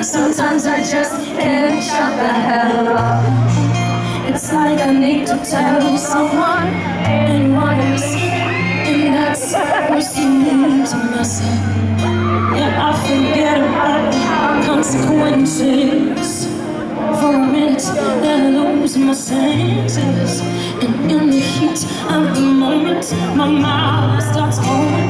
sometimes I just can't shut the hell up. It's like I need to tell someone, anyone else, and that's listening to myself. Yeah, I forget about the consequences. For a minute, then I lose my senses, and in the heat of the moment, my mouth starts going.